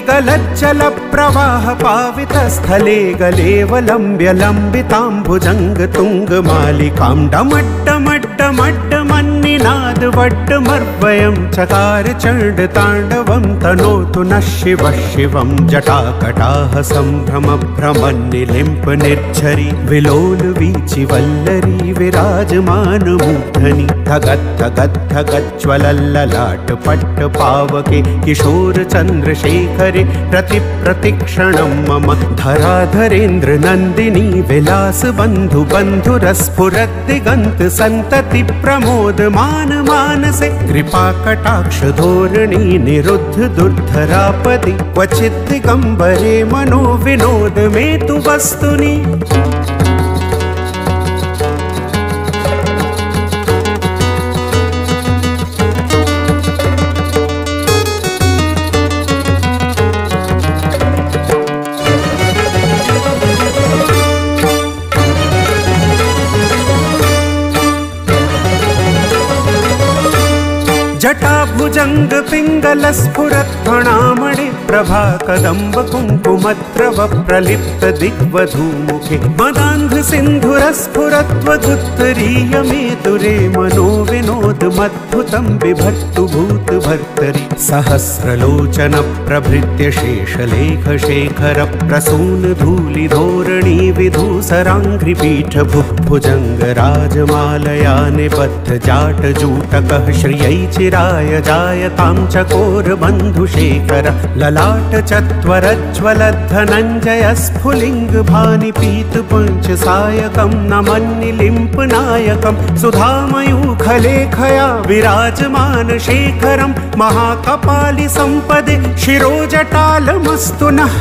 गलज्जल प्रवाह पावित स्थले गलेवलम्ब्य लम्बिताम्बुजङ्ग तुङ्गमालिकां डमड्डमड्डमड्डमन्निनाद वड्डमर्वयं चकार चण्ड ताण्डवं तनोतु नः शिवः शिवं जटाकटाह सम्भ्रम भ्रमन्निलिम्प निर्झरि विलोल वीचि वल्लरी विराजमान मूर्धनि धगत् धगत् धगज्ज्वलल्ललाट पट्ट पावके किशोर चन्द्रशेखरे प्रतिक्षणं मम धराधरेन्द्र नन्दिनी विलास बन्धु बन्धुरस्फुरद्दिगन्त सन्तति प्रमोद मान मानसे कृपा कटाक्ष धोरणी निरुद्ध दुर्धरापदि क्वचित् दिगम्बरे मनो विनोद मे तु वस्तुनि जटाभुजंग पिंगल स्फुरत् फणामणि प्रभा कदम्ब कुंकुमद्रव प्रलिप्त दिग्वधूमुखे मदान्ध सिन्धुरस्फुरत्वदुत्तरीय मेतुरे मनो विनोद मद्भुतं बिभर्तु भूत भर्तरि सहस्रलोचन प्रभृत्य शेषलेख शेखर प्रसून धूलि धोरणी विधूसराङ्घ्रिपीठ भुजंग राजमालया निबद्ध जाट जूटकः श्रियै चिराय जायतां चकोर बन्धुशेखर ललाट चत्वरज्ज्वल धनञ्जय स्फुलिङ्ग भानि पीत पंच सायकं नमन्निलिम्प नायकं सुधामयूखलेखया विराजमान शेखरं महाकपालि सम्पदे शिरोजटालमस्तु नः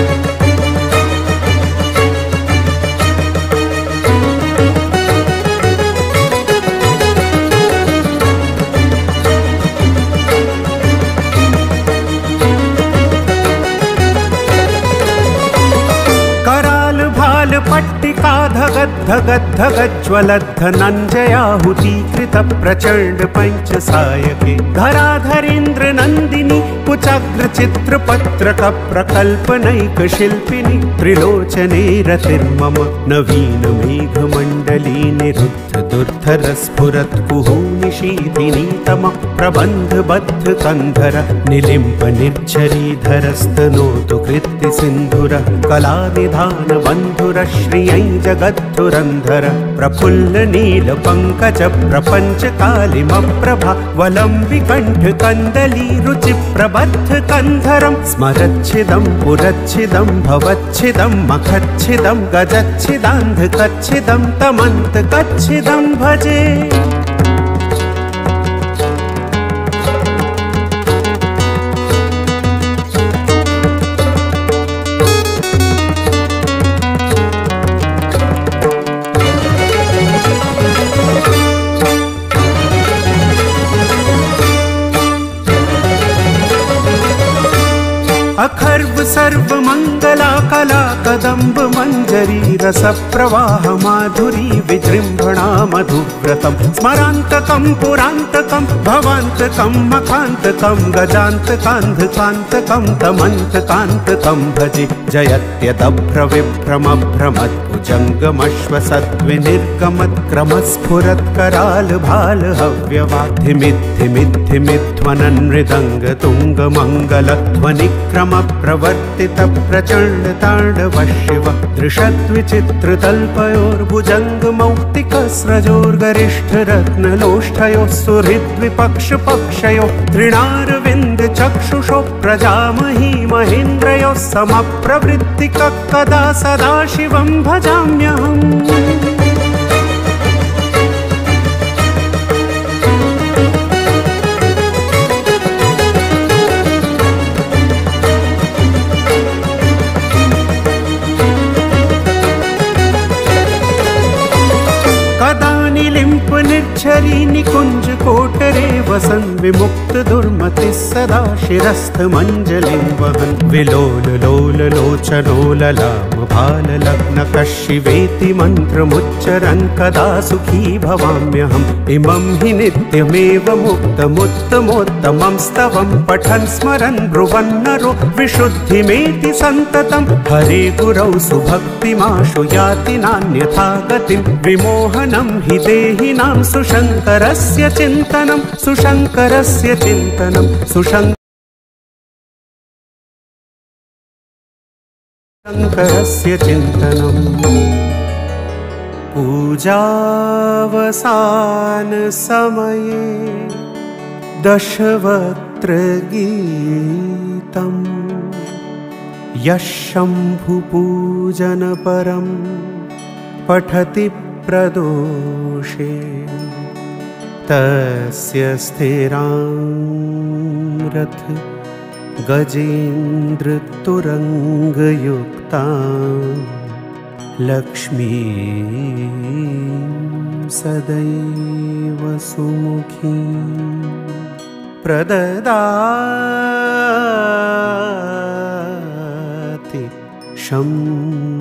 पट्टिका धगत् धगत् धगज्ज्वलत् धनञ्जयाहुतीकृत प्रचण्ड पंच सायके धराधरेन्द्र नन्दिनी कुचाग्र चित्रपत्रक प्रकल्पनैक शिल्पिनी त्रिलोचने रतिर्मम नवीन मेघमण्डली निरुद्ध दुर्धर स्फुरत् कुहूनि शीतिनी तम प्रबन्ध बद्ध कंधर निलिम्प निर्झरीधरस्तनोतु कृत्ति सिन्धुर कलानिधान बन्धुर श्रियै जगद्धुरन्धर प्रफुल्ल नील पंकज प्रपंच कालिमप्रभा वलम्बिकण्ठ कन्दली रुचि प्रबद्ध कंधरं स्मरच्छिदं पुरच्छिदं भवच्छिदं मखच्छिदं गजच्छिदान्धकच्छिदं तमन्तकच्छिदं भजे अखर्व सर्व मंगला कला कदम्ब मंजरी रस प्रवाह माधुरी विजृंभणा मधुव्रतम स्मरांतकं पुरांतकं भवांतकं मखांतकं गजांतकांधकांतकं तमंतकांतकं भजे जयत्यदभ्र विभ्रम भ्रमद्भुजंगमश्वसद्विनिर्गमत् क्रमस्फुरत् कराल भाल हव्यवाधिमिद्धिमिद्धिमिध्वनन् मृदंग तुंग मंगल ध्वनिक्रम प्रवर्तित प्रचंड तांडव शिव दृशद्विचित्र तल्पयोर्भुजंग मौक्तिक स्रजोर्गरिष्ठ रत्नलोष्ठयोः सुहृद्विपक्ष पक्षयोः तृणारविंद चक्षुषो प्रजामही महेन्द्रयोः समप्रवृत्तिक कदा सदा शिवं भजाम्यहम् निर्झरी निकुंज कोटरे वसन् विमुक्तदुर्मतिः सदा शिरस्थमञ्जलिं वहन् विलोललोललोचनोललामभाललग्नकशिवेति मन्त्रमुच्चरन् कदा सुखी भवाम्यहम् इमं हि नित्यमेव मुक्तमुत्तमोत्तमं स्तवं पठन् स्मरन् ब्रुवन्नरो विशुद्धिमेति सन्ततं हरे गुरौ सुभक्तिमाशु याति नान्यथा गतिं विमोहनं हि देहिनां सुशङ्करस्य चिन्तनं सुशङ्करस्य चिन्तनं सुशङ्करस्य चिन्तनम् पूजावसान समये दशवक्त्रगीतम् यः शम्भुपूजनपरं पठति प्रदोषे तस्य स्थिरां गजेन्द्रतुरङ्गयुक्तां लक्ष्मीं सदैव सुमुखीं प्रददाति शम्भुः